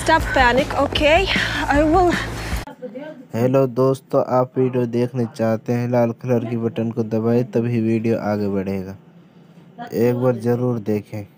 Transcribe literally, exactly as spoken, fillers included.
stop panic, okay? I will. Hello दोस्तों, आप video देखने चाहते हैं लाल कलर की बटन को दबाएं तभी वीडियो आगे बढ़ेगा। एक बार ज़रूर देखें।